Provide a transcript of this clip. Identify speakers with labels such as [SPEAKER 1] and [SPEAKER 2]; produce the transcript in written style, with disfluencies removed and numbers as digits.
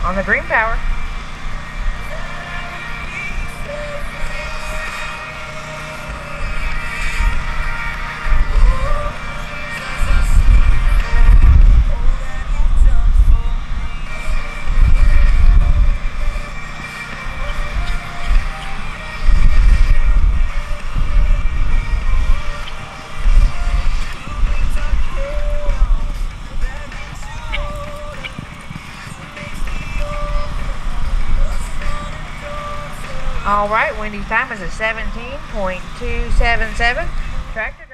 [SPEAKER 1] on the green power. All right, Wendy's time is a 17.277. Tractor